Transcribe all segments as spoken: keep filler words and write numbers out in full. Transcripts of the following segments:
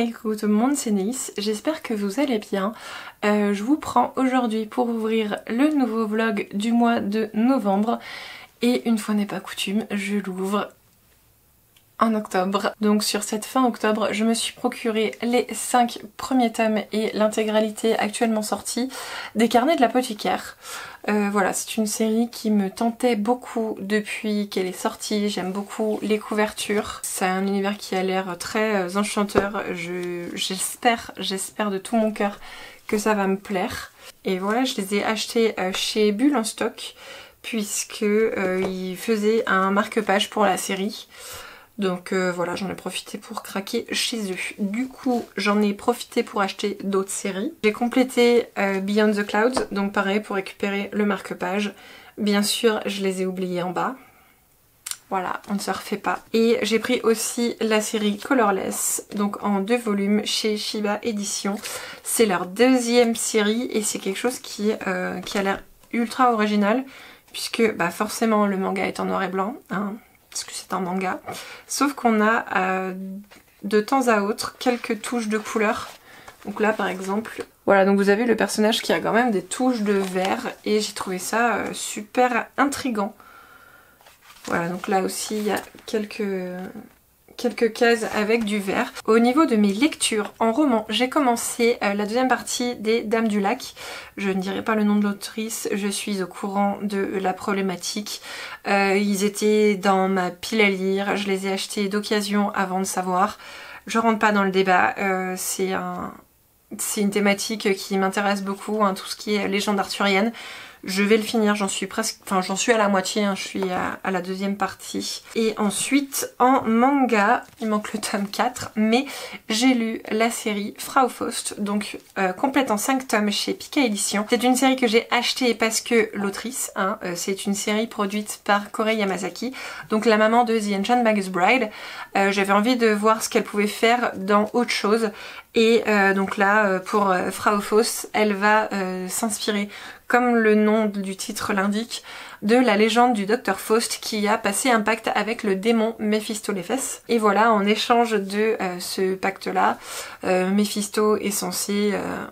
Hey, coucou tout le monde, c'est Néis, j'espère que vous allez bien. Euh, je vous prends aujourd'hui pour ouvrir le nouveau vlog du mois de novembre. Et une fois n'est pas coutume, je l'ouvre en octobre. Donc sur cette fin octobre, je me suis procuré les cinq premiers tomes et l'intégralité actuellement sortie des Carnets de l'apothicaire. Euh, voilà, c'est une série qui me tentait beaucoup depuis qu'elle est sortie. J'aime beaucoup les couvertures. C'est un univers qui a l'air très enchanteur. Je, j'espère, j'espère de tout mon cœur que ça va me plaire. Et voilà, je les ai achetés chez Bulle en stock puisque euh, ils faisaient un marque-page pour la série. Donc euh, voilà, j'en ai profité pour craquer chez eux. Du coup, j'en ai profité pour acheter d'autres séries. J'ai complété euh, Beyond the Clouds, donc pareil pour récupérer le marque-page. Bien sûr, je les ai oubliés en bas. Voilà, on ne se refait pas. Et j'ai pris aussi la série Colorless, donc en deux volumes chez Shiba Édition. C'est leur deuxième série et c'est quelque chose qui, euh, qui a l'air ultra original, puisque bah, forcément le manga est en noir et blanc, hein, parce que c'est un manga, sauf qu'on a euh, de temps à autre quelques touches de couleur. Donc là par exemple, voilà, donc vous avez le personnage qui a quand même des touches de vert et j'ai trouvé ça euh, super intriguant. Voilà, donc là aussi il y a quelques, quelques cases avec du vert. Au niveau de mes lectures en roman, j'ai commencé euh, la deuxième partie des Dames du Lac. Je ne dirai pas le nom de l'autrice, je suis au courant de la problématique. Euh, ils étaient dans ma pile à lire, je les ai achetés d'occasion avant de savoir. Je rentre pas dans le débat, euh, c'est un, c'est une thématique qui m'intéresse beaucoup, hein, tout ce qui est légende arthurienne. Je vais le finir, j'en suis presque, enfin j'en suis à la moitié, hein, je suis à, à la deuxième partie. Et ensuite en manga, il manque le tome quatre, mais j'ai lu la série Frau Faust, donc euh, complète en cinq tomes chez Pika Édition. C'est une série que j'ai achetée parce que l'autrice, hein, euh, c'est une série produite par Korei Yamazaki, donc la maman de The Enchant Magus Bride. Euh, J'avais envie de voir ce qu'elle pouvait faire dans autre chose. Et euh, donc là, euh, pour euh, Frau Faust, elle va euh, s'inspirer, comme le nom du titre l'indique, de la légende du docteur Faust qui a passé un pacte avec le démon Méphistoléphès. Et voilà, en échange de euh, ce pacte-là, euh, Méphisto est censé euh,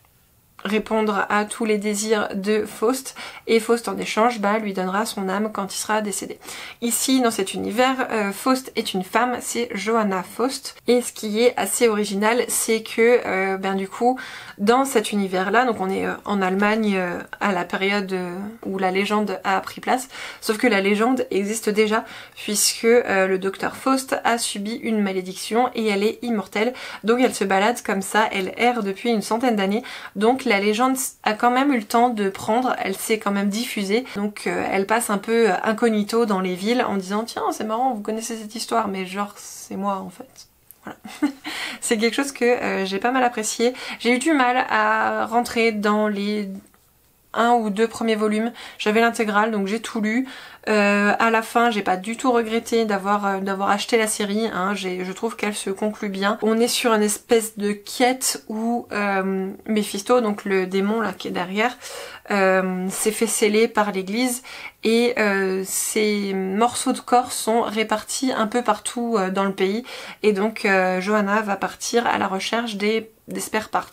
répondre à tous les désirs de Faust, et Faust en échange bah, lui donnera son âme quand il sera décédé. Ici dans cet univers, euh, Faust est une femme, c'est Johanna Faust, et ce qui est assez original c'est que euh, ben du coup dans cet univers là, donc on est euh, en Allemagne euh, à la période euh, où la légende a pris place, sauf que la légende existe déjà puisque euh, le docteur Faust a subi une malédiction et elle est immortelle, donc elle se balade comme ça, elle erre depuis une centaine d'années, donc la légende a quand même eu le temps de prendre, elle s'est quand même diffusée, donc euh, elle passe un peu euh, incognito dans les villes en disant tiens c'est marrant, vous connaissez cette histoire, mais genre c'est moi en fait. Voilà. C'est quelque chose que euh, j'ai pas mal apprécié. J'ai eu du mal à rentrer dans les un ou deux premiers volumes, j'avais l'intégrale donc j'ai tout lu. Euh, à la fin j'ai pas du tout regretté d'avoir euh, d'avoir acheté la série, hein. Je trouve qu'elle se conclut bien. On est sur une espèce de quête où euh, Méphisto, donc le démon là qui est derrière, euh, s'est fait sceller par l'église et euh, ces morceaux de corps sont répartis un peu partout euh, dans le pays et donc euh, Johanna va partir à la recherche des des spare parts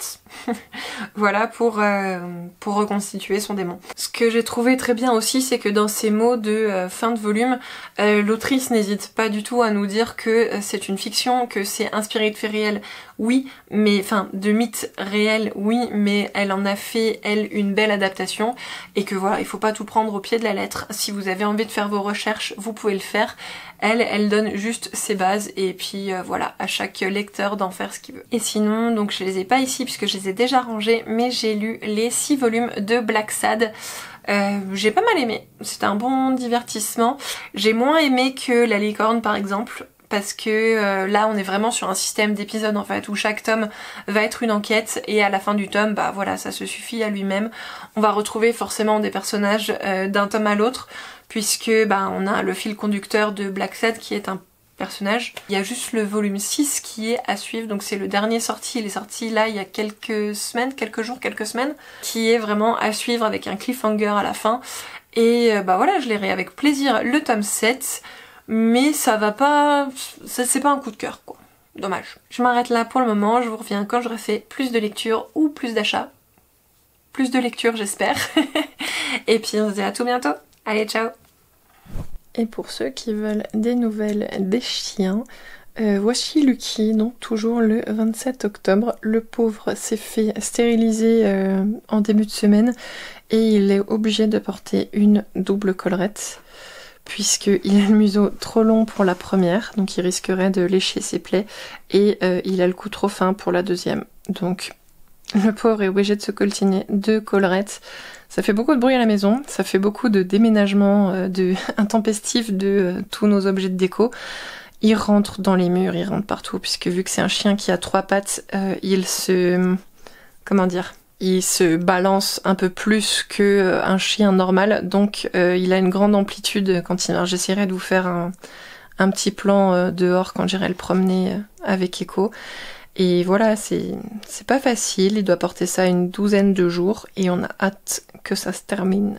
voilà pour, euh, pour reconstituer son démon. Ce que j'ai trouvé très bien aussi c'est que dans ces mots de euh, fin de volume, euh, l'autrice n'hésite pas du tout à nous dire que euh, c'est une fiction, que c'est inspiré de faits réels, oui, mais enfin de mythes réels, oui, mais elle en a fait elle une belle adaptation et que voilà, il faut pas tout prendre au pied de la lettre. Si vous avez envie de faire vos recherches, vous pouvez le faire. Elle, elle donne juste ses bases et puis euh, voilà, à chaque lecteur d'en faire ce qu'il veut. Et sinon, donc je les ai pas ici puisque je les ai déjà rangés, mais j'ai lu les six volumes de Black Sad. Euh, j'ai pas mal aimé, c'était un bon divertissement. J'ai moins aimé que La Licorne par exemple, parce que euh, là on est vraiment sur un système d'épisodes en fait où chaque tome va être une enquête et à la fin du tome bah voilà ça se suffit à lui-même. On va retrouver forcément des personnages euh, d'un tome à l'autre puisque bah on a le fil conducteur de Black Sad qui est un personnage. Il y a juste le volume six qui est à suivre, donc c'est le dernier sorti, il est sorti là il y a quelques semaines, quelques jours, quelques semaines, qui est vraiment à suivre avec un cliffhanger à la fin. Et euh, bah voilà, je lirai avec plaisir le tome sept, mais ça va pas, ça c'est pas un coup de cœur quoi. dommage. Je m'arrête là pour le moment, je vous reviens quand j'aurai fait plus de lecture ou plus d'achats. Plus de lecture j'espère. Et puis on se dit à tout bientôt. Allez, ciao. Et pour ceux qui veulent des nouvelles des chiens, euh, voici Lucky, donc toujours le vingt-sept octobre. Le pauvre s'est fait stériliser euh, en début de semaine et il est obligé de porter une double collerette puisqu'il a le museau trop long pour la première, donc il risquerait de lécher ses plaies, et euh, il a le cou trop fin pour la deuxième. Donc le pauvre est obligé de se coltiner deux collerettes. Ça fait beaucoup de bruit à la maison, ça fait beaucoup de déménagement euh, de intempestifs de euh, tous nos objets de déco. Il rentre dans les murs, il rentre partout, puisque vu que c'est un chien qui a trois pattes, euh, il se... comment dire ? Il se balance un peu plus qu'un chien normal, donc euh, il a une grande amplitude quand il marche. J'essaierai de vous faire un, un petit plan euh, dehors quand j'irai le promener avec Echo. Et voilà, c'est c'est pas facile, il doit porter ça une douzaine de jours et on a hâte que ça se termine.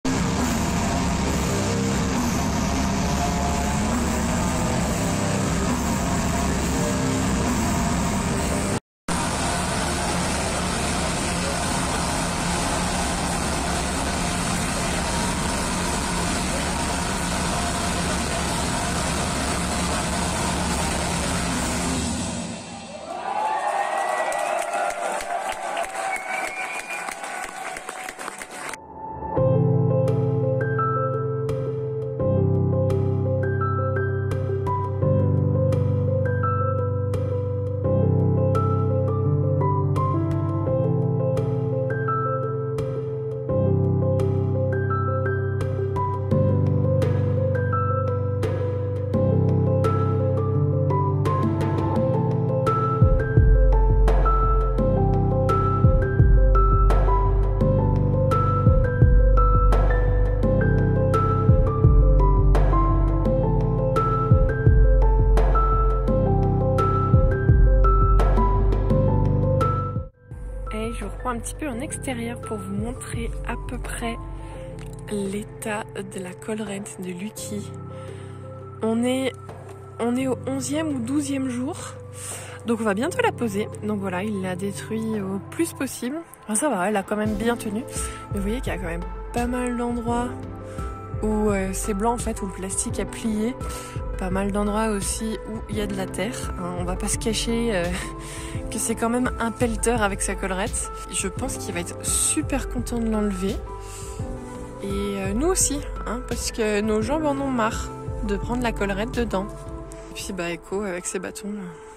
Je vous reprends un petit peu en extérieur pour vous montrer à peu près l'état de la collerette de Lucky. On est, on est au onzième ou douzième jour, donc on va bientôt la poser. Donc voilà, il l'a détruit au plus possible. Enfin, ça va, elle a quand même bien tenu. Mais vous voyez qu'il y a quand même pas mal d'endroits où euh, c'est blanc en fait, où le plastique a plié. Pas mal d'endroits aussi où il y a de la terre. Hein, on va pas se cacher euh, que c'est quand même un pelleteur avec sa collerette. Je pense qu'il va être super content de l'enlever. Et euh, nous aussi, hein, parce que nos jambes en ont marre de prendre la collerette dedans. Et puis bah Echo avec ses bâtons.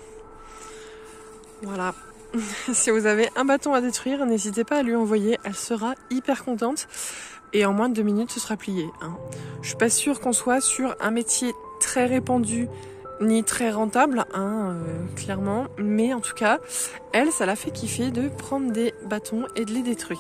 Voilà. Si vous avez un bâton à détruire, n'hésitez pas à lui envoyer. Elle sera hyper contente. Et en moins de deux minutes, ce sera plié. Hein. Je suis pas sûre qu'on soit sur un métier très répandu ni très rentable, hein, euh, clairement. Mais en tout cas, elle, ça l'a fait kiffer de prendre des bâtons et de les détruire.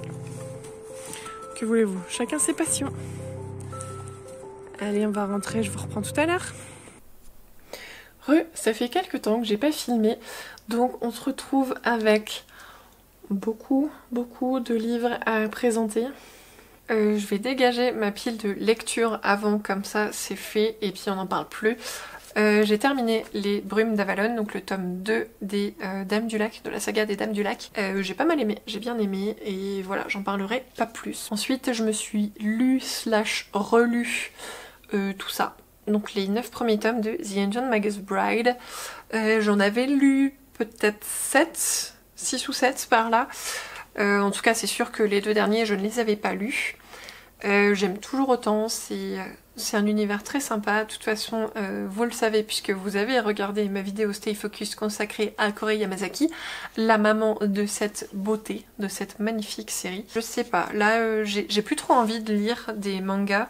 Que voulez-vous? Chacun ses passions. Allez, on va rentrer, je vous reprends tout à l'heure. Re, ça fait quelques temps que j'ai pas filmé, donc on se retrouve avec beaucoup, beaucoup de livres à présenter. Euh, je vais dégager ma pile de lecture avant, comme ça c'est fait et puis on n'en parle plus. Euh, j'ai terminé Les Brumes d'Avalon, donc le tome deux des euh, Dames du Lac, de la saga des Dames du Lac. Euh, j'ai pas mal aimé, j'ai bien aimé et voilà, j'en parlerai pas plus. Ensuite je me suis lu slash relu euh, tout ça. Donc les neuf premiers tomes de The Ancient Magus Bride. Euh, j'en avais lu peut-être sept, six ou sept par là. Euh, en tout cas c'est sûr que les deux derniers je ne les avais pas lus. Euh, J'aime toujours autant, c'est un univers très sympa. De toute façon euh, vous le savez puisque vous avez regardé ma vidéo Stay Focus consacrée à Korei Yamazaki, la maman de cette beauté, de cette magnifique série. Je sais pas, là euh, j'ai plus trop envie de lire des mangas.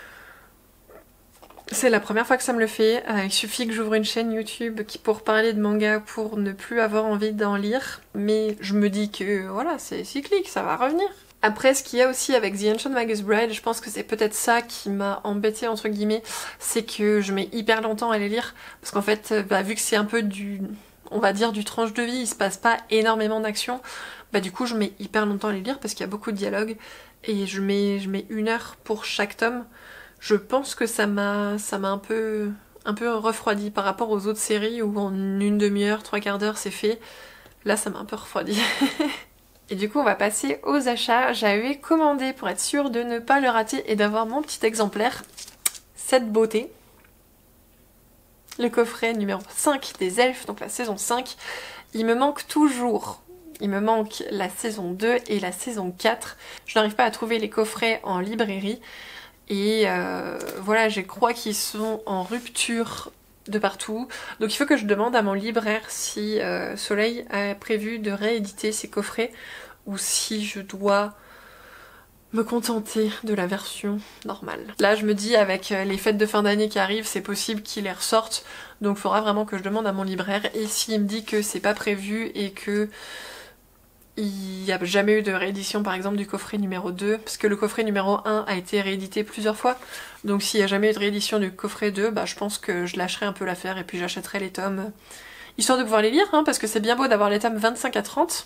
C'est la première fois que ça me le fait, euh, il suffit que j'ouvre une chaîne YouTube qui pour parler de manga pour ne plus avoir envie d'en lire, mais je me dis que voilà, c'est cyclique, ça va revenir. Après, ce qu'il y a aussi avec The Ancient Magus Bride, je pense que c'est peut-être ça qui m'a embêtée entre guillemets, c'est que je mets hyper longtemps à les lire, parce qu'en fait, bah, vu que c'est un peu du, on va dire du tranche de vie, il se passe pas énormément d'action, bah du coup je mets hyper longtemps à les lire parce qu'il y a beaucoup de dialogues, et je mets, je mets une heure pour chaque tome. Je pense que ça m'a ça m'a un peu un peu refroidi par rapport aux autres séries où en une demi-heure, trois quarts d'heure c'est fait. Là ça m'a un peu refroidi. Et du coup on va passer aux achats. J'avais commandé pour être sûre de ne pas le rater et d'avoir mon petit exemplaire. Cette beauté. Le coffret numéro cinq des Elfes, donc la saison cinq. Il me manque toujours. Il me manque la saison deux et la saison quatre. Je n'arrive pas à trouver les coffrets en librairie. Et euh, voilà, je crois qu'ils sont en rupture de partout. Donc il faut que je demande à mon libraire si euh, Soleil a prévu de rééditer ces coffrets ou si je dois me contenter de la version normale. Là je me dis avec les fêtes de fin d'année qui arrivent, c'est possible qu'ils les ressortent. Donc il faudra vraiment que je demande à mon libraire. Et s'il me dit que c'est pas prévu et que il n'y a jamais eu de réédition par exemple du coffret numéro deux, parce que le coffret numéro un a été réédité plusieurs fois, donc s'il n'y a jamais eu de réédition du coffret deux, bah je pense que je lâcherai un peu l'affaire et puis j'achèterai les tomes, histoire de pouvoir les lire, hein, parce que c'est bien beau d'avoir les tomes vingt-cinq à trente.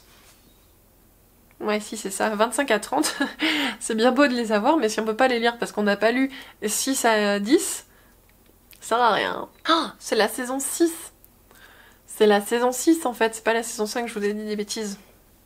Ouais si c'est ça, vingt-cinq à trente, c'est bien beau de les avoir, mais si on peut pas les lire parce qu'on n'a pas lu six à dix, ça sert à rien. Oh, c'est la saison six. C'est la saison six en fait, c'est pas la saison cinq, je vous ai dit des bêtises.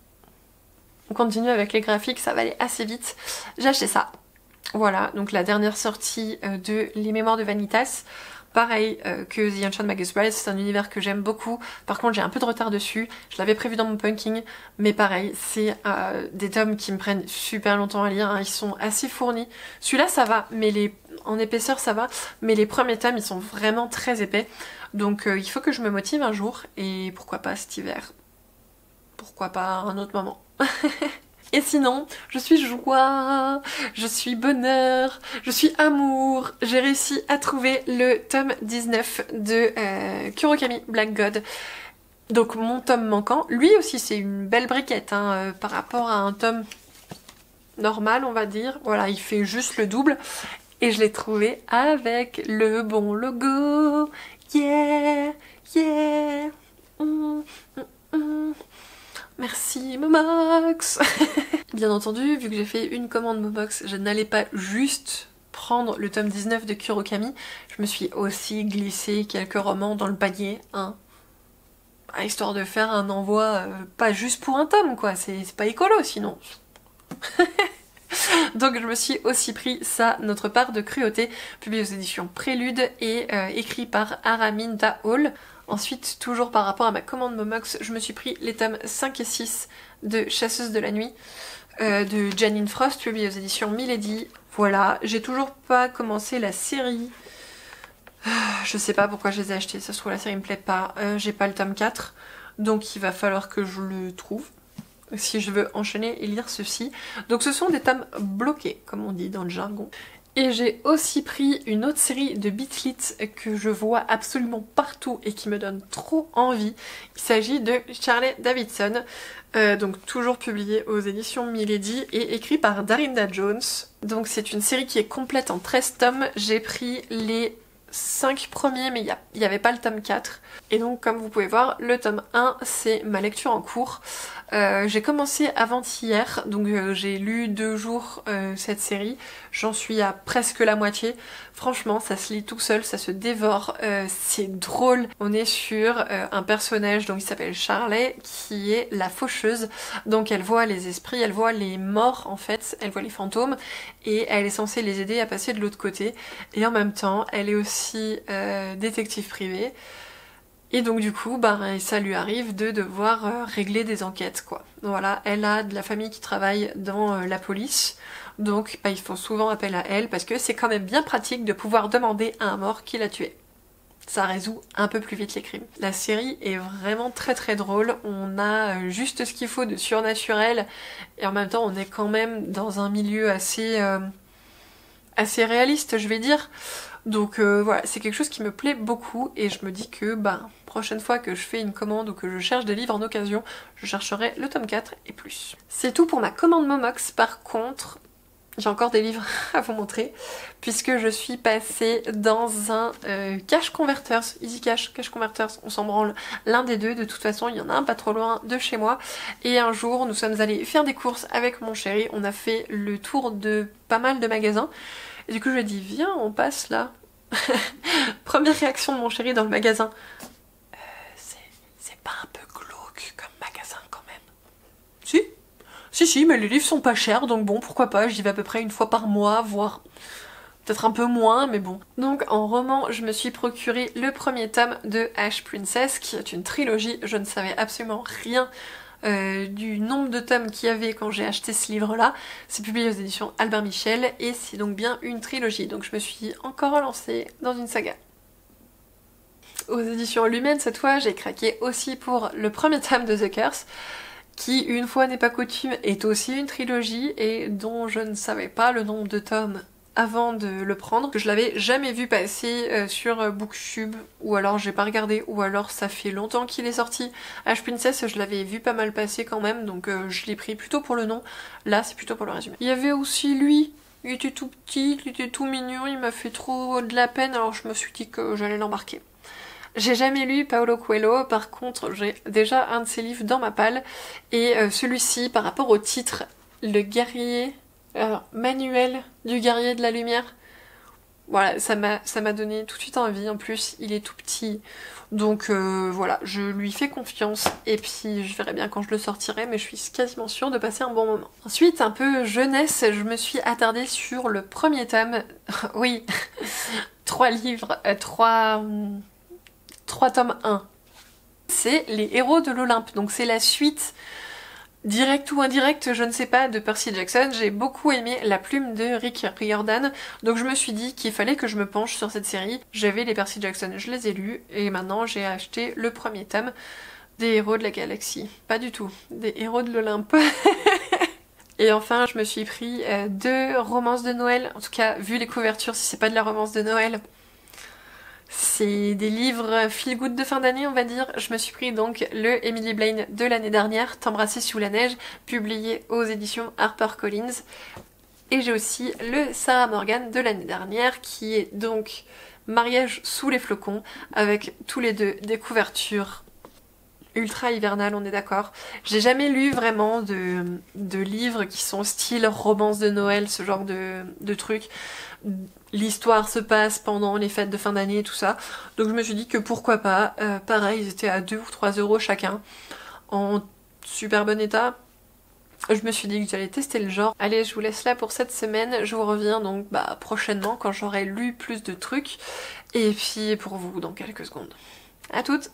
On continue avec les graphiques, ça va aller assez vite. J'ai acheté ça. Voilà, donc la dernière sortie de Les Mémoires de Vanitas. Pareil euh, que The Enchant Magus Bride, c'est un univers que j'aime beaucoup. Par contre j'ai un peu de retard dessus. Je l'avais prévu dans mon punking. Mais pareil, c'est euh, des tomes qui me prennent super longtemps à lire. Hein. Ils sont assez fournis. Celui-là ça va, mais les... en épaisseur ça va. Mais les premiers tomes ils sont vraiment très épais. Donc euh, il faut que je me motive un jour. Et pourquoi pas cet hiver. Pourquoi pas un autre moment. Et sinon, je suis joie, je suis bonheur, je suis amour. J'ai réussi à trouver le tome dix-neuf de euh, Kurokami Black God. Donc mon tome manquant, lui aussi c'est une belle briquette hein, euh, par rapport à un tome normal on va dire. Voilà, il fait juste le double. Et je l'ai trouvé avec le bon logo. Yeah, yeah. Mm, mm, mm. Merci Momox. Bien entendu, vu que j'ai fait une commande Momox, je n'allais pas juste prendre le tome dix-neuf de Kurokami, je me suis aussi glissé quelques romans dans le panier, hein, histoire de faire un envoi euh, pas juste pour un tome quoi, c'est pas écolo sinon. Donc je me suis aussi pris ça, Notre part de cruauté, publié aux éditions Prélude et euh, écrit par Araminta Hall. Ensuite, toujours par rapport à ma commande Momox, je me suis pris les tomes cinq et six de Chasseuse de la nuit euh, de Janine Frost, publié aux éditions Milady. Voilà, j'ai toujours pas commencé la série. Je sais pas pourquoi je les ai achetés, ça se trouve la série me plaît pas. Euh, j'ai pas le tome quatre, donc il va falloir que je le trouve si je veux enchaîner et lire ceci. Donc ce sont des tomes bloqués, comme on dit dans le jargon. Et j'ai aussi pris une autre série de Beatlit que je vois absolument partout et qui me donne trop envie. Il s'agit de Charlie Davidson, euh, donc toujours publié aux éditions Milady et écrit par Darinda Jones. Donc c'est une série qui est complète en treize tomes. J'ai pris les cinq premiers mais il n'y avait pas le tome quatre. Et donc comme vous pouvez voir, le tome un c'est ma lecture en cours. Euh, j'ai commencé avant-hier, donc euh, j'ai lu deux jours euh, cette série, j'en suis à presque la moitié. Franchement ça se lit tout seul, ça se dévore, euh, c'est drôle. On est sur euh, un personnage, donc il s'appelle Charlie, qui est la faucheuse. Donc elle voit les esprits, elle voit les morts en fait, elle voit les fantômes et elle est censée les aider à passer de l'autre côté. Et en même temps elle est aussi euh, détective privée. Et donc du coup, bah, ça lui arrive de devoir euh, régler des enquêtes quoi. Voilà, elle a de la famille qui travaille dans euh, la police, donc bah, ils font souvent appel à elle parce que c'est quand même bien pratique de pouvoir demander à un mort qui l'a tué. Ça résout un peu plus vite les crimes. La série est vraiment très très drôle, on a euh, juste ce qu'il faut de surnaturel et en même temps on est quand même dans un milieu assez, euh, assez réaliste je vais dire. Donc euh, voilà, c'est quelque chose qui me plaît beaucoup et je me dis que bah prochaine fois que je fais une commande ou que je cherche des livres en occasion, je chercherai le tome quatre et plus. C'est tout pour ma commande Momox. Par contre, j'ai encore des livres à vous montrer puisque je suis passée dans un euh, Cash Converters, Easy Cash, Cash Converters, on s'en branle l'un des deux, de toute façon il y en a un pas trop loin de chez moi. Et un jour nous sommes allés faire des courses avec mon chéri, on a fait le tour de pas mal de magasins. Et du coup je lui ai dit viens on passe là. Première réaction de mon chéri dans le magasin. Euh, c'est pas un peu glauque comme magasin quand même? Si, si, si, mais les livres sont pas chers, donc bon, pourquoi pas, j'y vais à peu près une fois par mois, voire peut-être un peu moins, mais bon. Donc en roman, je me suis procuré le premier tome de Ash Princess, qui est une trilogie. Je ne savais absolument rien euh, du nombre de tomes qu'il y avait quand j'ai acheté ce livre-là. C'est publié aux éditions Albert Michel, et c'est donc bien une trilogie. Donc je me suis encore relancée dans une saga. Aux éditions Lumen, cette fois, j'ai craqué aussi pour le premier tome de The Curse, qui, une fois n'est pas coutume, est aussi une trilogie, et dont je ne savais pas le nombre de tomes avant de le prendre. Je l'avais jamais vu passer euh, sur Booktube, ou alors j'ai pas regardé, ou alors ça fait longtemps qu'il est sorti. Ash Princess, je l'avais vu pas mal passer quand même, donc euh, je l'ai pris plutôt pour le nom. Là, c'est plutôt pour le résumé. Il y avait aussi lui, il était tout petit, il était tout mignon, il m'a fait trop de la peine, alors je me suis dit que j'allais l'embarquer. J'ai jamais lu Paulo Coelho, par contre j'ai déjà un de ses livres dans ma palle, et euh, celui-ci, par rapport au titre, Le guerrier... Alors, Manuel du guerrier de la lumière, voilà, ça m'a ça m'a donné tout de suite envie. En plus, il est tout petit, donc euh, voilà, je lui fais confiance, et puis je verrai bien quand je le sortirai, mais je suis quasiment sûre de passer un bon moment. Ensuite, un peu jeunesse, je me suis attardée sur le premier tome, oui, trois livres, euh, trois... trois tomes un. C'est Les Héros de l'Olympe, donc c'est la suite... direct ou indirect, je ne sais pas, de Percy Jackson. J'ai beaucoup aimé la plume de Rick Riordan, donc je me suis dit qu'il fallait que je me penche sur cette série. J'avais les Percy Jackson, je les ai lus, et maintenant j'ai acheté le premier tome des Héros de la Galaxie. Pas du tout, des Héros de l'Olympe. Et enfin, je me suis pris euh, deux romances de Noël, en tout cas, vu les couvertures, si c'est pas de la romance de Noël, c'est des livres feel good de fin d'année, on va dire. Je me suis pris donc le Emily Blaine de l'année dernière, T'embrasser sous la neige, publié aux éditions HarperCollins. Et j'ai aussi le Sarah Morgan de l'année dernière, qui est donc Mariage sous les flocons, avec tous les deux des couvertures ultra hivernales, on est d'accord. J'ai jamais lu vraiment de, de livres qui sont style romance de Noël, ce genre de, de trucs. L'histoire se passe pendant les fêtes de fin d'année et tout ça, donc je me suis dit que pourquoi pas. Euh, pareil, ils étaient à deux ou trois euros chacun, en super bon état. Je me suis dit que j'allais tester le genre. Allez, je vous laisse là pour cette semaine, je vous reviens donc bah, prochainement quand j'aurai lu plus de trucs, et puis pour vous dans quelques secondes. À toutes.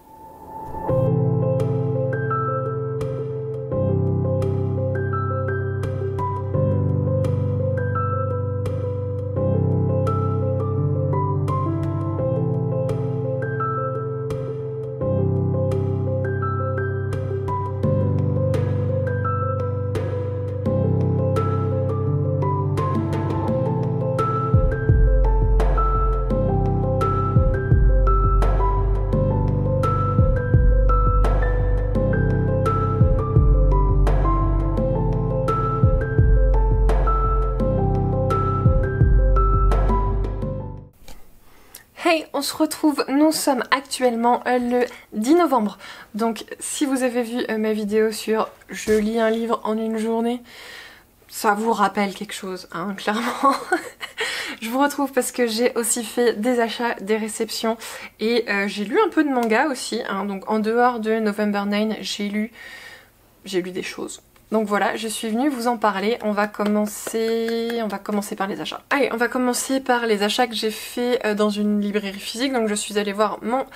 Hey, on se retrouve, nous sommes actuellement le dix novembre, donc si vous avez vu ma vidéo sur je lis un livre en une journée, ça vous rappelle quelque chose, hein, clairement. Je vous retrouve parce que j'ai aussi fait des achats, des réceptions, et euh, j'ai lu un peu de manga aussi, hein, donc en dehors de November neuf, j'ai lu, j'ai lu des choses. Donc voilà, je suis venue vous en parler. On va commencer, on va commencer par les achats. Allez, on va commencer par les achats que j'ai fait dans une librairie physique. Donc je suis allée voir mon,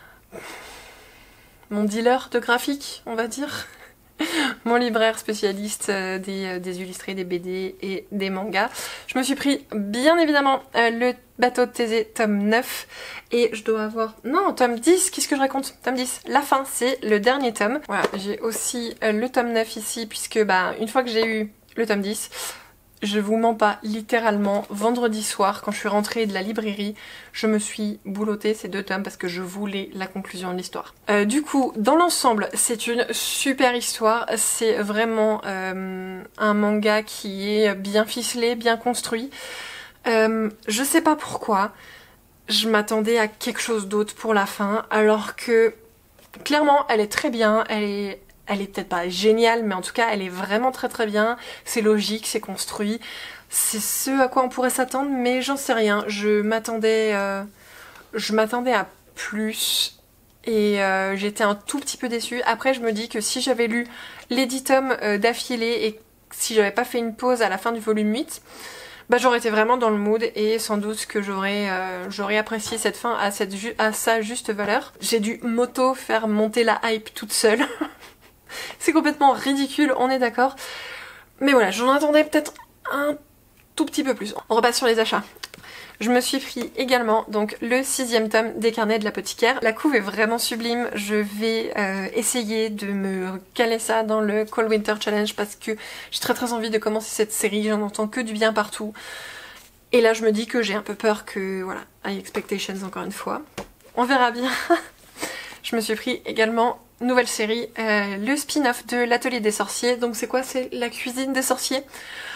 mon dealer de graphique, on va dire. Mon libraire spécialiste des, des illustrés, des B D et des mangas. Je me suis pris bien évidemment le bateau de Thésée tome neuf, et je dois avoir... Non, tome dix, qu'est-ce que je raconte? Tome dix, la fin, c'est le dernier tome. Voilà, j'ai aussi le tome neuf ici, puisque bah une fois que j'ai eu le tome dix, je vous mens pas, littéralement, vendredi soir, quand je suis rentrée de la librairie, je me suis boulottée ces deux tomes parce que je voulais la conclusion de l'histoire. Euh, du coup, dans l'ensemble, c'est une super histoire. C'est vraiment euh, un manga qui est bien ficelé, bien construit. Euh, je sais pas pourquoi, je m'attendais à quelque chose d'autre pour la fin, alors que clairement, elle est très bien, elle est... elle est peut-être pas géniale, mais en tout cas elle est vraiment très très bien, c'est logique, c'est construit, c'est ce à quoi on pourrait s'attendre, mais j'en sais rien, je m'attendais euh, je m'attendais à plus et euh, j'étais un tout petit peu déçue. Après je me dis que si j'avais lu les dix tomes euh, d'affilée et si j'avais pas fait une pause à la fin du volume huit, bah j'aurais été vraiment dans le mood et sans doute que j'aurais euh, j'aurais apprécié cette fin à, cette ju à sa juste valeur. J'ai dû m'auto faire monter la hype toute seule. C'est complètement ridicule, on est d'accord. Mais voilà, j'en attendais peut-être un tout petit peu plus. On repasse sur les achats. Je me suis pris également donc le sixième tome des Carnets de l'apothicaire. La couve est vraiment sublime, je vais euh, essayer de me caler ça dans le Cold Winter Challenge parce que j'ai très très envie de commencer cette série, j'en entends que du bien partout. Et là je me dis que j'ai un peu peur que, voilà, high expectations encore une fois. On verra bien. Je me suis pris également, nouvelle série, euh, le spin-off de l'Atelier des sorciers. Donc c'est quoi? C'est la cuisine des sorciers.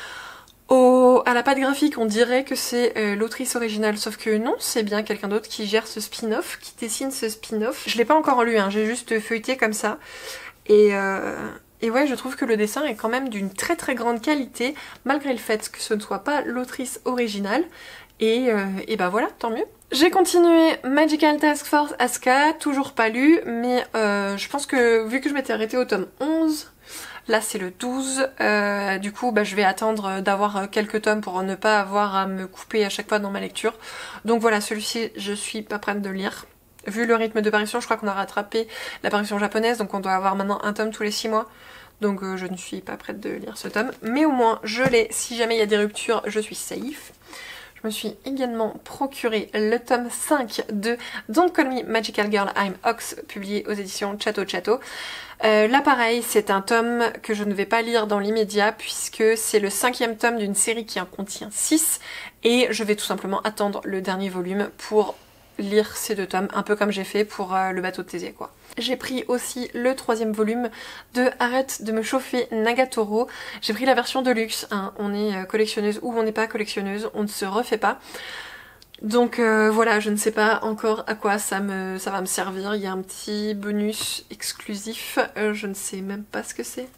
Au, à la patte graphique, on dirait que c'est euh, l'autrice originale, sauf que non, c'est bien quelqu'un d'autre qui gère ce spin-off, qui dessine ce spin-off. Je l'ai pas encore lu, hein, j'ai juste feuilleté comme ça. Et, euh, et ouais, je trouve que le dessin est quand même d'une très très grande qualité, malgré le fait que ce ne soit pas l'autrice originale. Et, euh, et bah voilà, tant mieux. J'ai continué Magical Task Force Asuka, toujours pas lu, mais euh, je pense que vu que je m'étais arrêtée au tome onze, là c'est le douze, euh, du coup bah, je vais attendre d'avoir quelques tomes pour ne pas avoir à me couper à chaque fois dans ma lecture. Donc voilà, celui-ci je suis pas prête de le lire. Vu le rythme de parution, je crois qu'on a rattrapé la parution japonaise, donc on doit avoir maintenant un tome tous les six mois. Donc euh, je ne suis pas prête de lire ce tome, mais au moins je l'ai, si jamais il y a des ruptures, je suis safe. Je me suis également procuré le tome cinq de Don't Call Me Magical Girl, I'm Ox, publié aux éditions Chatto Chatto. Euh, là pareil, c'est un tome que je ne vais pas lire dans l'immédiat puisque c'est le cinquième tome d'une série qui en contient six et je vais tout simplement attendre le dernier volume pour lire ces deux tomes, un peu comme j'ai fait pour euh, le bateau de Thésée quoi. J'ai pris aussi le troisième volume de Arrête de me chauffer Nagatoro. J'ai pris la version de luxe, hein. On est collectionneuse ou on n'est pas collectionneuse, on ne se refait pas. Donc euh, voilà, je ne sais pas encore à quoi ça, me, ça va me servir. Il y a un petit bonus exclusif, euh, je ne sais même pas ce que c'est.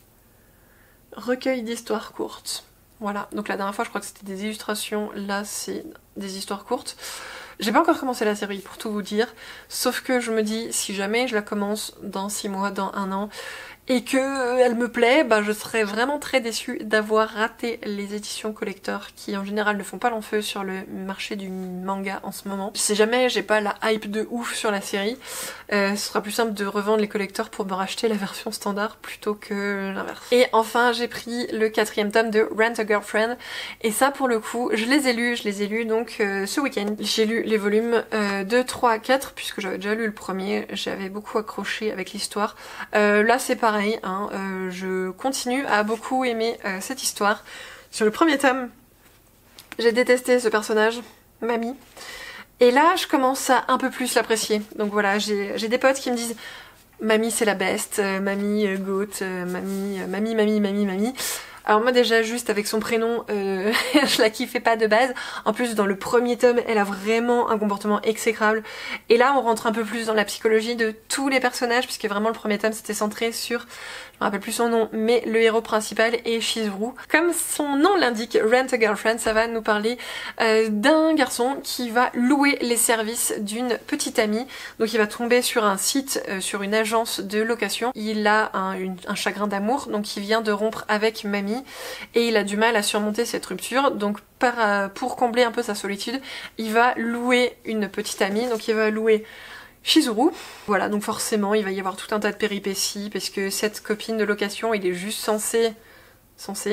Recueil d'histoires courtes. Voilà, donc la dernière fois je crois que c'était des illustrations, là c'est des histoires courtes. J'ai pas encore commencé la série pour tout vous dire, sauf que je me dis si jamais je la commence dans six mois, dans un an, et que euh, elle me plaît, bah je serais vraiment très déçue d'avoir raté les éditions collector qui en général ne font pas long feu sur le marché du manga en ce moment. Si jamais j'ai pas la hype de ouf sur la série, euh, ce sera plus simple de revendre les collectors pour me racheter la version standard plutôt que l'inverse. Et enfin j'ai pris le quatrième tome de Rent a Girlfriend, et ça pour le coup je les ai lus, je les ai lus donc euh, ce week-end. J'ai lu les volumes euh, deux, trois, quatre puisque j'avais déjà lu le premier, j'avais beaucoup accroché avec l'histoire. Euh, là c'est pareil. Hein, euh, je continue à beaucoup aimer euh, cette histoire. Sur le premier tome, j'ai détesté ce personnage, Mamie. Et là, je commence à un peu plus l'apprécier. Donc voilà, j'ai des potes qui me disent Mamie c'est la best, euh, Mamie euh, goat, euh, Mamie, euh, Mamie, Mamie, Mamie, Mamie. Alors moi déjà juste avec son prénom, euh, je la kiffais pas de base. En plus dans le premier tome, elle a vraiment un comportement exécrable. Et là on rentre un peu plus dans la psychologie de tous les personnages, puisque vraiment le premier tome c'était centré sur, je me rappelle plus son nom, mais le héros principal est Chizuru. Comme son nom l'indique, Rent a Girlfriend, ça va nous parler euh, d'un garçon qui va louer les services d'une petite amie. Donc il va tomber sur un site, euh, sur une agence de location. Il a un, une, un chagrin d'amour, donc il vient de rompre avec Mamie. Et il a du mal à surmonter cette rupture, donc par, euh, pour combler un peu sa solitude, il va louer une petite amie, donc il va louer Chizuru. Voilà, donc forcément il va y avoir tout un tas de péripéties, parce que cette copine de location, il est juste censé, censé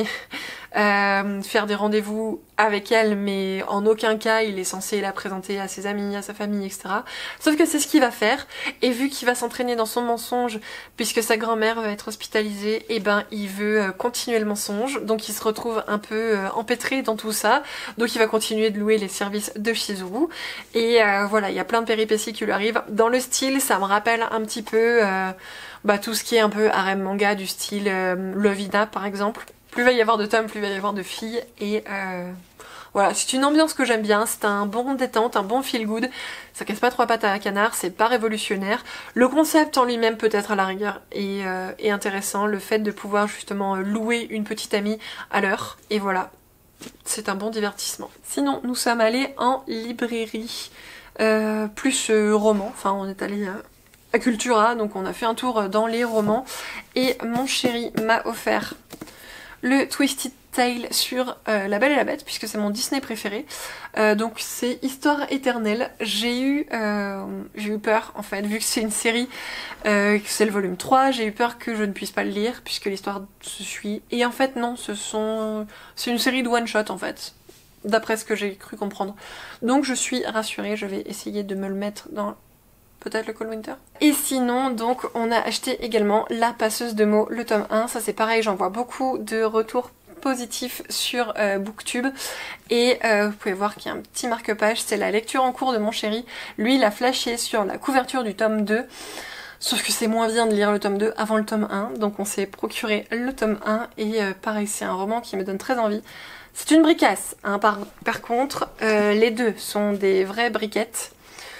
euh, faire des rendez-vous avec elle, mais en aucun cas il est censé la présenter à ses amis, à sa famille, et cetera. Sauf que c'est ce qu'il va faire, et vu qu'il va s'entraîner dans son mensonge, puisque sa grand-mère va être hospitalisée, et ben il veut euh, continuer le mensonge, donc il se retrouve un peu euh, empêtré dans tout ça, donc il va continuer de louer les services de Chizuru, et euh, voilà, il y a plein de péripéties qui lui arrivent. Dans le style, ça me rappelle un petit peu euh, bah, tout ce qui est un peu harem manga, du style euh, Lovina par exemple. Plus il va y avoir de tomes, plus il va y avoir de filles, et euh, Voilà, c'est une ambiance que j'aime bien, c'est un bon détente, un bon feel good, ça casse pas trois pattes à un canard, c'est pas révolutionnaire. Le concept en lui-même peut-être à la rigueur est, euh, est intéressant, le fait de pouvoir justement louer une petite amie à l'heure, et voilà, c'est un bon divertissement. Sinon, nous sommes allés en librairie, euh, plus euh, roman, enfin on est allé... Euh, à Cultura, donc on a fait un tour dans les romans et mon chéri m'a offert le Twisted Tale sur euh, La Belle et la Bête puisque c'est mon Disney préféré, euh, donc c'est Histoire éternelle. J'ai eu, euh, j'ai eu peur en fait, vu que c'est une série, euh, que c'est le volume trois, j'ai eu peur que je ne puisse pas le lire puisque l'histoire se suit, et en fait non, ce sont... c'est une série de one shot en fait, d'après ce que j'ai cru comprendre, donc je suis rassurée, je vais essayer de me le mettre dans peut-être le Cold Winter. Et sinon, donc, on a acheté également La Passeuse de mots, le tome un. Ça c'est pareil, j'en vois beaucoup de retours positifs sur euh, Booktube. Et euh, vous pouvez voir qu'il y a un petit marque-page, c'est la lecture en cours de mon chéri. Lui, il a flashé sur la couverture du tome deux. Sauf que c'est moins bien de lire le tome deux avant le tome un. Donc on s'est procuré le tome un. Et euh, pareil, c'est un roman qui me donne très envie. C'est une bricasse, hein, par, par contre, euh, les deux sont des vraies briquettes.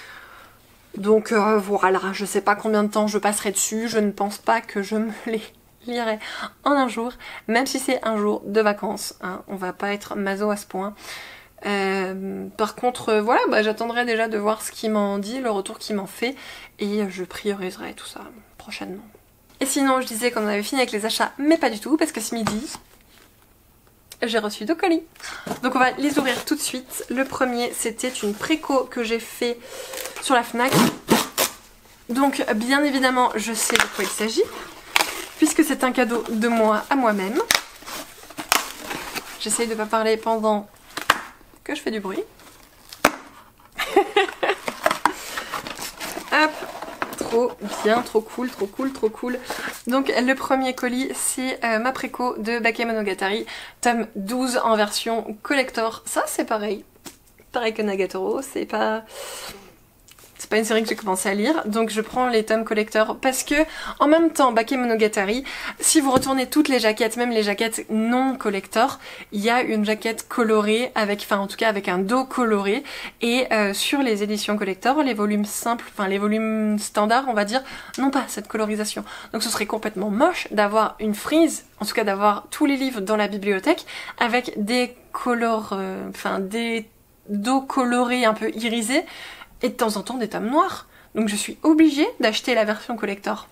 Donc euh, voilà, je sais pas combien de temps je passerai dessus, je ne pense pas que je me les lirai en un jour, même si c'est un jour de vacances, hein, on va pas être maso à ce point. Euh, par contre, euh, voilà, bah, j'attendrai déjà de voir ce qu'il m'en dit, le retour qu'il m'en fait, et je prioriserai tout ça prochainement. Et sinon, je disais qu'on avait fini avec les achats, mais pas du tout, parce que ce midi... j'ai reçu deux colis. Donc on va les ouvrir tout de suite. Le premier, c'était une préco que j'ai fait sur la Fnac. Donc bien évidemment, je sais de quoi il s'agit, puisque c'est un cadeau de moi à moi-même. J'essaye de ne pas parler pendant que je fais du bruit. Hop, trop bien, trop cool, trop cool, trop cool. Donc le premier colis, c'est euh, ma préco de Bakemonogatari, tome douze en version collector. Ça c'est pareil, pareil que Nagatoro, c'est pas... c'est pas une série que j'ai commencé à lire, donc je prends les tomes collector parce que en même temps Bakemonogatari, si vous retournez toutes les jaquettes, même les jaquettes non collector, il y a une jaquette colorée avec, enfin en tout cas avec un dos coloré, et euh, sur les éditions collector, les volumes simples, enfin les volumes standards on va dire, n'ont pas cette colorisation. Donc ce serait complètement moche d'avoir une frise, en tout cas d'avoir tous les livres dans la bibliothèque avec des colores, euh, enfin des dos colorés un peu irisés, et de temps en temps des tomes noirs. Donc je suis obligée d'acheter la version collector.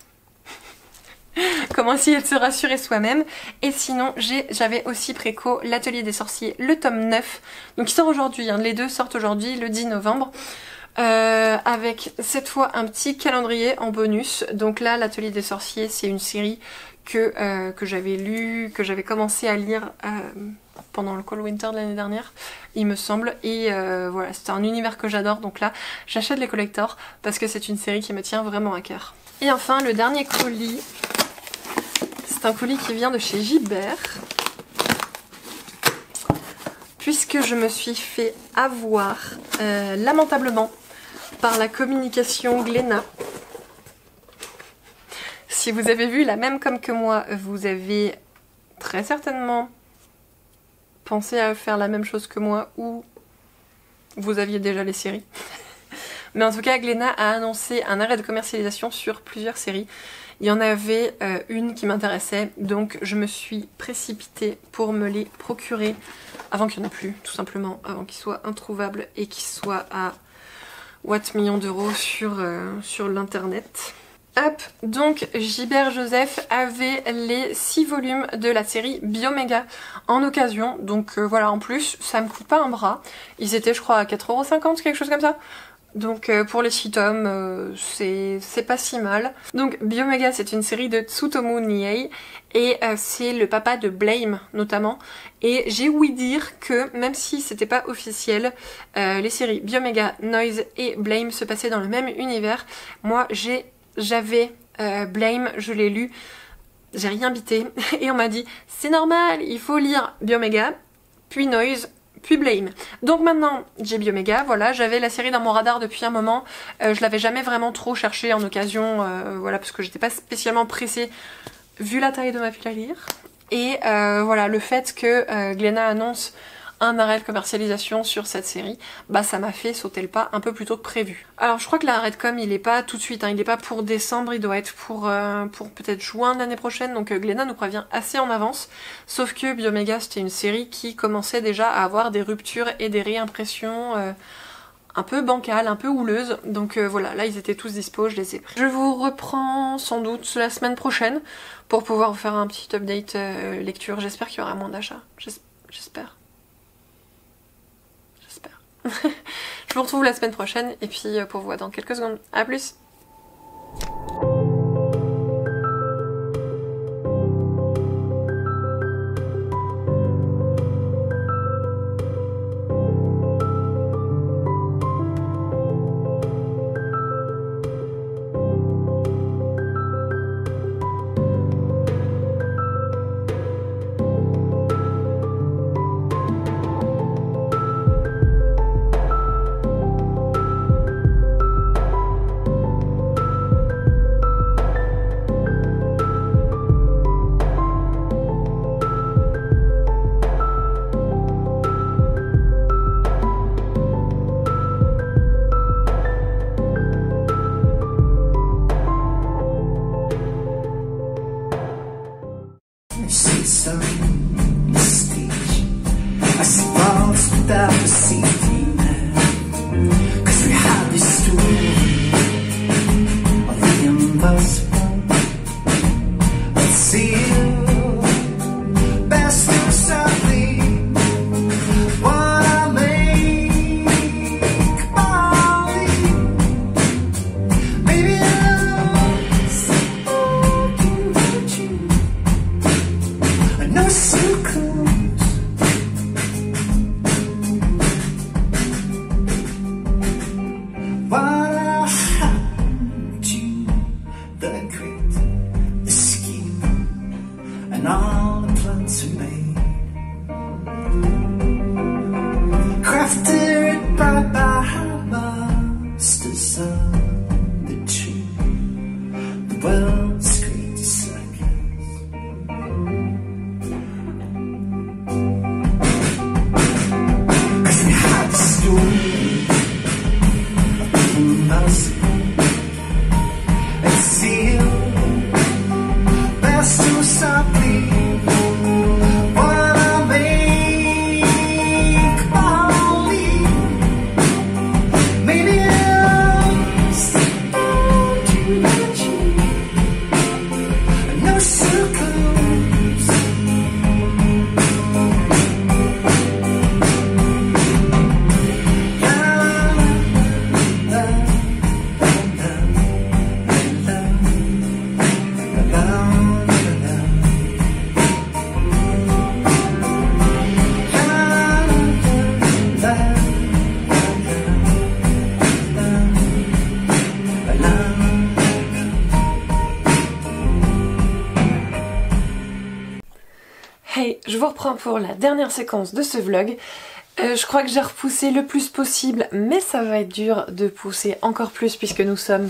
Comment essayer de se rassurer soi-même. Et sinon j'avais aussi préco l'Atelier des Sorciers, le tome neuf. Donc il sort aujourd'hui, hein. Les deux sortent aujourd'hui, le dix novembre. Euh, avec cette fois un petit calendrier en bonus. Donc là, l'Atelier des Sorciers, c'est une série que, euh, que j'avais lu, que j'avais commencé à lire euh, pendant le Cold Winter de l'année dernière, il me semble. Et euh, voilà, c'est un univers que j'adore. Donc là, j'achète les collectors parce que c'est une série qui me tient vraiment à cœur. Et enfin, le dernier colis, c'est un colis qui vient de chez Gibert. Puisque je me suis fait avoir euh, lamentablement par la communication Glénat. Si vous avez vu la même com que moi, vous avez très certainement pensé à faire la même chose que moi, ou vous aviez déjà les séries. Mais en tout cas, Glénat a annoncé un arrêt de commercialisation sur plusieurs séries. Il y en avait euh, une qui m'intéressait, donc je me suis précipitée pour me les procurer avant qu'il n'y en ait plus, tout simplement, avant qu'ils soient introuvables et qu'ils soient à Watt millions d'euros sur, euh, sur l'internet. Hop, donc Gibert Joseph avait les six volumes de la série Bioméga en occasion, donc euh, voilà, en plus ça me coûte pas un bras, ils étaient je crois à quatre euros cinquante, quelque chose comme ça. Donc euh, pour les six tomes, euh, c'est pas si mal. Donc Bioméga, c'est une série de Tsutomu Nihei, et euh, c'est le papa de Blame notamment. Et j'ai ouï dire que même si c'était pas officiel, euh, les séries Bioméga, Noise et Blame se passaient dans le même univers. Moi j'ai j'avais euh, Blame, je l'ai lu, j'ai rien bité, et on m'a dit c'est normal, il faut lire Bioméga, puis Noise, puis Blame. Donc maintenant j'ai Bioméga, voilà, j'avais la série dans mon radar depuis un moment, euh, je l'avais jamais vraiment trop cherché en occasion, euh, voilà, parce que j'étais pas spécialement pressée vu la taille de ma pile à lire. Et euh, voilà, le fait que euh, Glénat annonce un arrêt de commercialisation sur cette série, bah ça m'a fait sauter le pas un peu plus tôt que prévu. Alors je crois que l'arrêt de com il est pas tout de suite, hein, il est pas pour décembre, il doit être pour, euh, pour peut-être juin de l'année prochaine, donc euh, Glénat nous prévient assez en avance, sauf que Bioméga c'était une série qui commençait déjà à avoir des ruptures et des réimpressions euh, un peu bancales, un peu houleuses, donc euh, voilà, là ils étaient tous dispo, je les ai pris. Je vous reprends sans doute la semaine prochaine pour pouvoir vous faire un petit update euh, lecture, j'espère qu'il y aura moins d'achats, j'espère. J'espère. Je vous retrouve la semaine prochaine et puis euh, pour vous voir dans quelques secondes. A plus! Hey, je vous reprends pour la dernière séquence de ce vlog. Euh, je crois que j'ai repoussé le plus possible, mais ça va être dur de pousser encore plus puisque nous sommes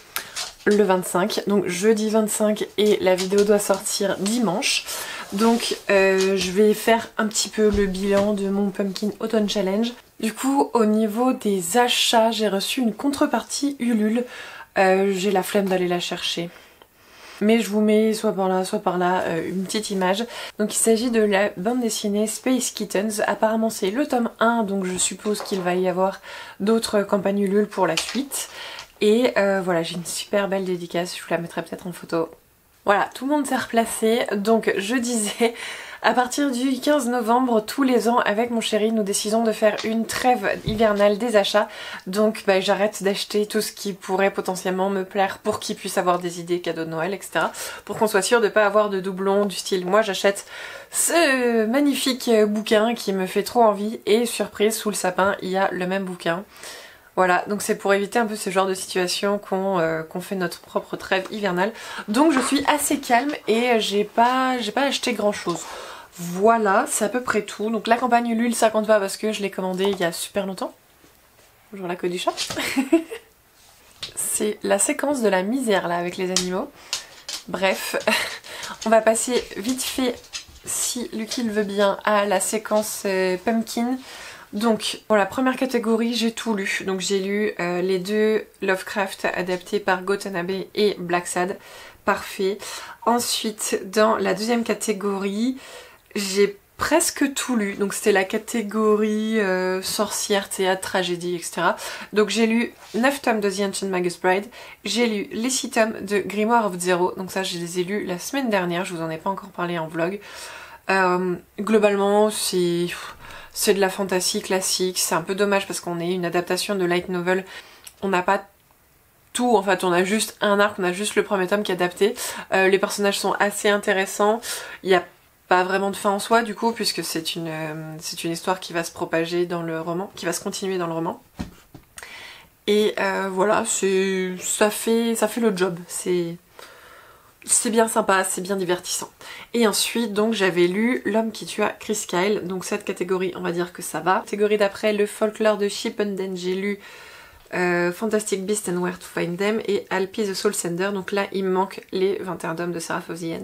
le vingt-cinq, donc jeudi vingt-cinq et la vidéo doit sortir dimanche. Donc euh, je vais faire un petit peu le bilan de mon Pumpkin Autumn Challenge. Du coup, au niveau des achats, j'ai reçu une contrepartie Ulule. Euh, j'ai la flemme d'aller la chercher. Mais je vous mets soit par là, soit par là euh, une petite image. Donc il s'agit de la bande dessinée Space Kittens. Apparemment c'est le tome un, donc je suppose qu'il va y avoir d'autres campagnes Ulule pour la suite. Et euh, voilà, j'ai une super belle dédicace, je vous la mettrai peut-être en photo. Voilà, tout le monde s'est replacé. Donc je disais, à partir du quinze novembre, tous les ans avec mon chéri, nous décidons de faire une trêve hivernale des achats. Donc bah, j'arrête d'acheter tout ce qui pourrait potentiellement me plaire pour qu'il puisse avoir des idées cadeaux de Noël, et cetera. Pour qu'on soit sûr de ne pas avoir de doublons du style moi j'achète ce magnifique bouquin qui me fait trop envie et surprise, sous le sapin il y a le même bouquin. Voilà, donc c'est pour éviter un peu ce genre de situation qu'on euh, qu'on fait notre propre trêve hivernale. Donc je suis assez calme et j'ai pas, j'ai pas acheté grand chose. Voilà, c'est à peu près tout. Donc la campagne Ulule ça compte pas parce que je l'ai commandée il y a super longtemps. Bonjour la queue du chat. C'est la séquence de la misère là avec les animaux. Bref, on va passer vite fait si Lucky le veut bien, à la séquence euh, Pumpkin. Donc pour la première catégorie j'ai tout lu, donc j'ai lu euh, les deux Lovecraft adaptés par Go Tanabe et Black Sad, parfait. Ensuite dans la deuxième catégorie j'ai presque tout lu, donc c'était la catégorie euh, sorcière, théâtre, tragédie, et cetera. Donc j'ai lu neuf tomes de The Ancient Magus Bride, j'ai lu les six tomes de Grimoire of Zero, donc ça je les ai lus la semaine dernière, je vous en ai pas encore parlé en vlog. Euh, globalement c'est... C'est de la fantasy classique, c'est un peu dommage parce qu'on est une adaptation de light novel. On n'a pas tout, en fait on a juste un arc, on a juste le premier tome qui est adapté. Euh, les personnages sont assez intéressants, il n'y a pas vraiment de fin en soi du coup puisque c'est une, euh, c'est une histoire qui va se propager dans le roman, qui va se continuer dans le roman. Et euh, voilà, c'est, ça fait, ça fait le job, c'est... C'est bien sympa, c'est bien divertissant. Et ensuite, donc j'avais lu L'homme qui tua Chris Kyle, donc cette catégorie, on va dire que ça va. Catégorie d'après, le folklore de Shippuden, j'ai lu euh, Fantastic Beasts and Where to Find Them et Alpi the Soul Sender, donc là il me manque les vingt et un tomes de Seraph of the End.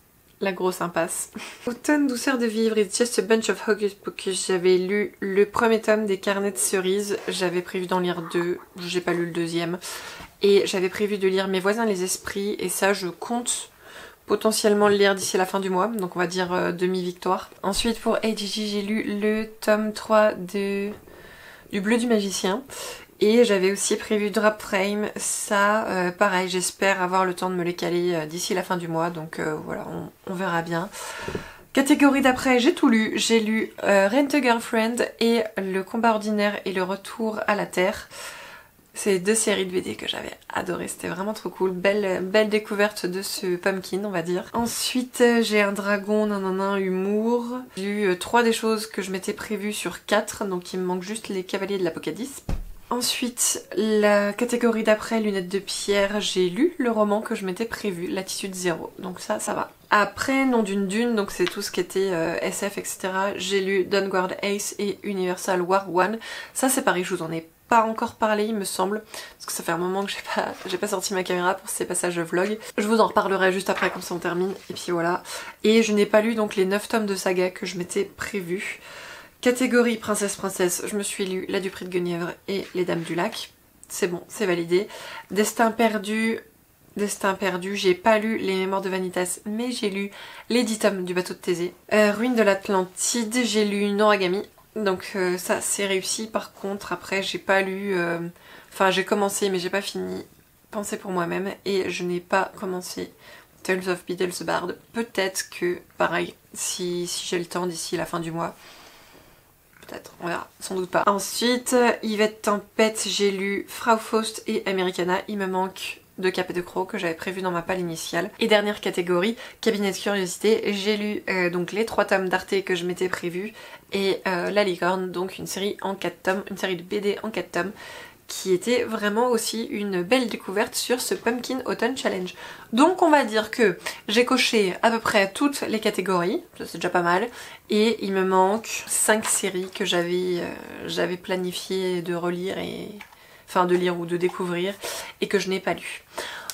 La grosse impasse. Automne, douceur de vivre, It's Just a Bunch of Hocus Pocus. J'avais lu le premier tome des Carnets de cerises, j'avais prévu d'en lire deux, j'ai pas lu le deuxième. Et j'avais prévu de lire Mes voisins les esprits, et ça je compte potentiellement le lire d'ici la fin du mois, donc on va dire euh, demi-victoire. Ensuite pour A G G j'ai lu le tome trois de... du Bleu du Magicien, et j'avais aussi prévu Drop Frame, ça euh, pareil j'espère avoir le temps de me les caler euh, d'ici la fin du mois, donc euh, voilà on, on verra bien. Catégorie d'après, j'ai tout lu, j'ai lu euh, Rent a Girlfriend et Le combat ordinaire et Le retour à la Terre. C'est deux séries de B D que j'avais adoré, c'était vraiment trop cool, belle, belle découverte de ce pumpkin on va dire. Ensuite j'ai un dragon, nanana, humour. J'ai eu euh, trois des choses que je m'étais prévues sur quatre, donc il me manque juste les cavaliers de l'Apocalypse. Ensuite la catégorie d'après, lunettes de pierre, j'ai lu le roman que je m'étais prévu, Latitude zéro, donc ça, ça va. Après Nom d'une dune, donc c'est tout ce qui était euh, S F et cetera. J'ai lu Dawnguard Ace et Universal War One, ça c'est pareil, je vous en ai pas encore parlé il me semble, parce que ça fait un moment que j'ai pas, j'ai pas sorti ma caméra pour ces passages de vlog. Je vous en reparlerai juste après comme ça on termine, et puis voilà. Et je n'ai pas lu donc les neuf tomes de saga que je m'étais prévu. Catégorie princesse princesse, je me suis lu La Duperie de Guenièvre et Les Dames du Lac. C'est bon, c'est validé. Destin perdu, Destin perdu, j'ai pas lu Les Mémoires de Vanitas, mais j'ai lu les dix tomes du bateau de Thésée. Euh, Ruines de l'Atlantide, j'ai lu Noragami. Donc euh, ça c'est réussi, par contre après j'ai pas lu, euh... enfin j'ai commencé mais j'ai pas fini Penser pour moi-même, et je n'ai pas commencé Tales of Beedle the Bard. Peut-être que pareil, si, si j'ai le temps d'ici la fin du mois, peut-être, on verra, sans doute pas. Ensuite Yvette Tempête, j'ai lu Frau Faust et Americana, il me manque de Cap et de Croc que j'avais prévu dans ma palle initiale. Et dernière catégorie, Cabinet de Curiosité, j'ai lu euh, donc les trois tomes d'Arte que je m'étais prévu, et euh, La Licorne, donc une série en quatre tomes, une série de B D en quatre tomes, qui était vraiment aussi une belle découverte sur ce Pumpkin Autumn Challenge. Donc on va dire que j'ai coché à peu près toutes les catégories, ça c'est déjà pas mal, et il me manque cinq séries que j'avais euh, j'avais planifié de relire et... enfin de lire ou de découvrir, et que je n'ai pas lu.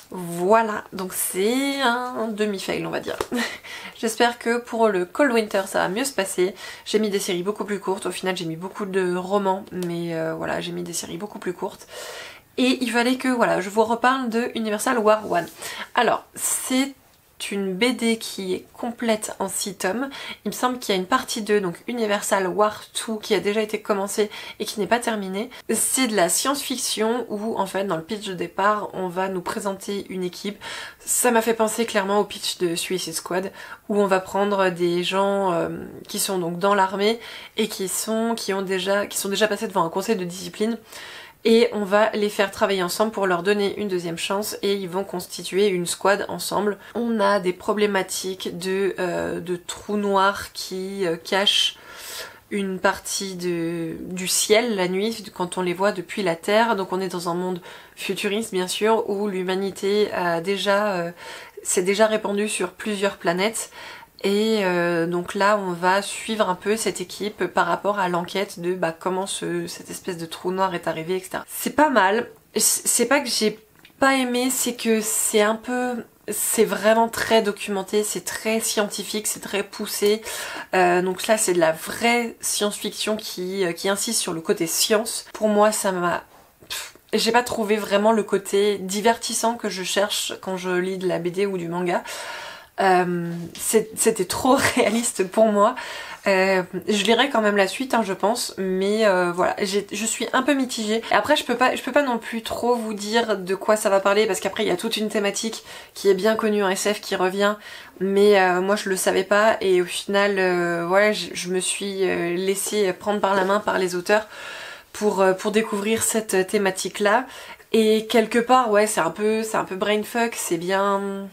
Voilà, donc c'est un demi-fail on va dire. J'espère que pour le Cold Winter ça va mieux se passer. J'ai mis des séries beaucoup plus courtes, au final j'ai mis beaucoup de romans, mais euh, voilà, j'ai mis des séries beaucoup plus courtes. Et il fallait que voilà, je vous reparle de Universal War One. Alors, c'est une B D qui est complète en six tomes. Il me semble qu'il y a une partie deux, donc Universal War deux, qui a déjà été commencée et qui n'est pas terminée. C'est de la science-fiction où en fait dans le pitch de départ on va nous présenter une équipe. Ça m'a fait penser clairement au pitch de Suicide Squad, où on va prendre des gens euh, qui sont donc dans l'armée et qui sont, qui ont déjà, qui sont déjà passés devant un conseil de discipline, et on va les faire travailler ensemble pour leur donner une deuxième chance, et ils vont constituer une squad ensemble. On a des problématiques de, euh, de trous noirs qui euh, cachent une partie de, du ciel la nuit quand on les voit depuis la Terre. Donc on est dans un monde futuriste bien sûr, où l'humanité a déjà euh, s'est déjà répandue sur plusieurs planètes. Et euh, donc là on va suivre un peu cette équipe par rapport à l'enquête de bah, comment ce, cette espèce de trou noir est arrivé, et cetera. C'est pas mal, c'est pas que j'ai pas aimé, c'est que c'est un peu c'est vraiment très documenté, c'est très scientifique, c'est très poussé. Euh, donc là c'est de la vraie science-fiction qui, qui insiste sur le côté science. Pour moi ça m'a... J'ai pas trouvé vraiment le côté divertissant que je cherche quand je lis de la B D ou du manga. Euh, c'était trop réaliste pour moi. Euh, je lirai quand même la suite, hein, je pense, mais euh, voilà, je suis un peu mitigée. Après, je peux pas, je peux pas non plus trop vous dire de quoi ça va parler, parce qu'après il y a toute une thématique qui est bien connue en S F qui revient, mais euh, moi je le savais pas, et au final, euh, voilà, je, je me suis euh, laissée prendre par la main par les auteurs pour euh, pour découvrir cette thématique-là. Et quelque part, ouais, c'est un peu, c'est un peu brainfuck, c'est bien.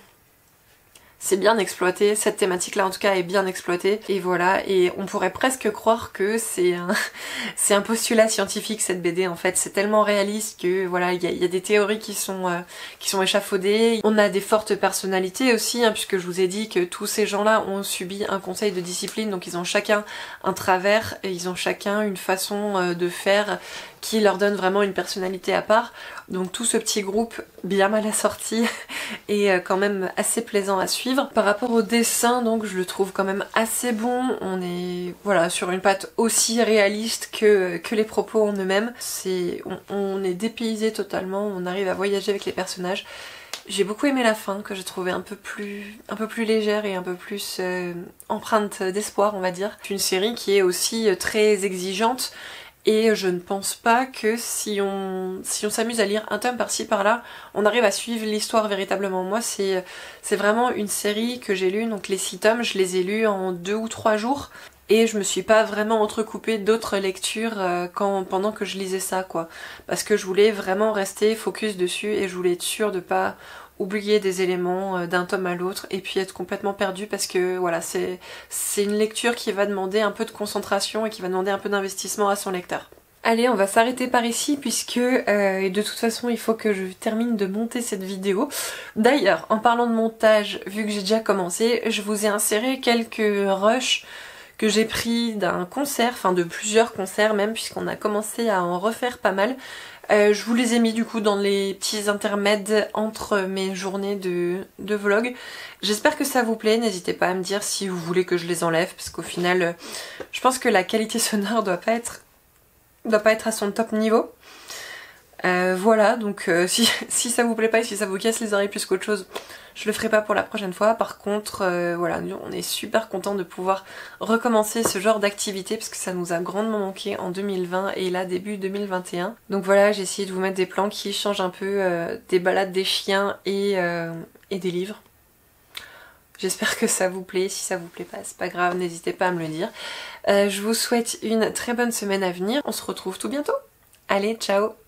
C'est bien exploité, cette thématique là en tout cas est bien exploitée, et voilà, et on pourrait presque croire que c'est un, c'est un postulat scientifique cette B D en fait, c'est tellement réaliste que voilà, il y, y a des théories qui sont, euh, qui sont échafaudées, on a des fortes personnalités aussi, hein, puisque je vous ai dit que tous ces gens là ont subi un conseil de discipline, donc ils ont chacun un travers, et ils ont chacun une façon euh, de faire qui leur donne vraiment une personnalité à part. Donc tout ce petit groupe bien mal assorti est quand même assez plaisant à suivre. Par rapport au dessin, donc je le trouve quand même assez bon. On est voilà sur une patte aussi réaliste que, que les propos en eux-mêmes. C'est, on, on est dépaysé totalement, on arrive à voyager avec les personnages. J'ai beaucoup aimé la fin, que j'ai trouvé un peu plus, un peu plus légère et un peu plus euh, empreinte d'espoir, on va dire. C'est une série qui est aussi très exigeante. Et je ne pense pas que si on si on s'amuse à lire un tome par-ci par-là, on arrive à suivre l'histoire véritablement. Moi c'est c'est vraiment une série que j'ai lue, donc les six tomes, je les ai lus en deux ou trois jours. Et je me suis pas vraiment entrecoupée d'autres lectures euh, quand, pendant que je lisais ça quoi. Parce que je voulais vraiment rester focus dessus et je voulais être sûre de pas oublier des éléments d'un tome à l'autre et puis être complètement perdue, parce que voilà, c'est c'est une lecture qui va demander un peu de concentration et qui va demander un peu d'investissement à son lecteur. Allez, on va s'arrêter par ici puisque euh, de toute façon il faut que je termine de monter cette vidéo. D'ailleurs, en parlant de montage, vu que j'ai déjà commencé, je vous ai inséré quelques rushs que j'ai pris d'un concert, enfin de plusieurs concerts même, puisqu'on a commencé à en refaire pas mal. Euh, je vous les ai mis du coup dans les petits intermèdes entre mes journées de, de vlog. J'espère que ça vous plaît, n'hésitez pas à me dire si vous voulez que je les enlève, parce qu'au final, euh, je pense que la qualité sonore doit pas être, doit pas être à son top niveau. Euh, voilà, donc euh, si, si ça vous plaît pas et si ça vous casse les oreilles plus qu'autre chose, je le ferai pas pour la prochaine fois. Par contre, euh, voilà, on est super content de pouvoir recommencer ce genre d'activité parce que ça nous a grandement manqué en deux mille vingt et là début deux mille vingt et un. Donc voilà, j'ai essayé de vous mettre des plans qui changent un peu euh, des balades des chiens et, euh, et des livres. J'espère que ça vous plaît, si ça vous plaît pas, c'est pas grave, n'hésitez pas à me le dire. Euh, je vous souhaite une très bonne semaine à venir, on se retrouve tout bientôt. Allez, ciao!